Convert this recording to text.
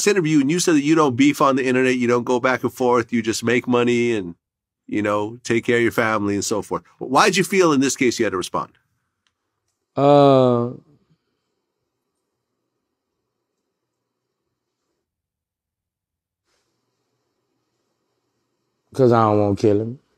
interview and you said that you don't beef on the internet, you don't go back and forth, you just make money and, take care of your family and so forth. Why'd you feel in this case you had to respond? Uh, Cause I don't want to kill him.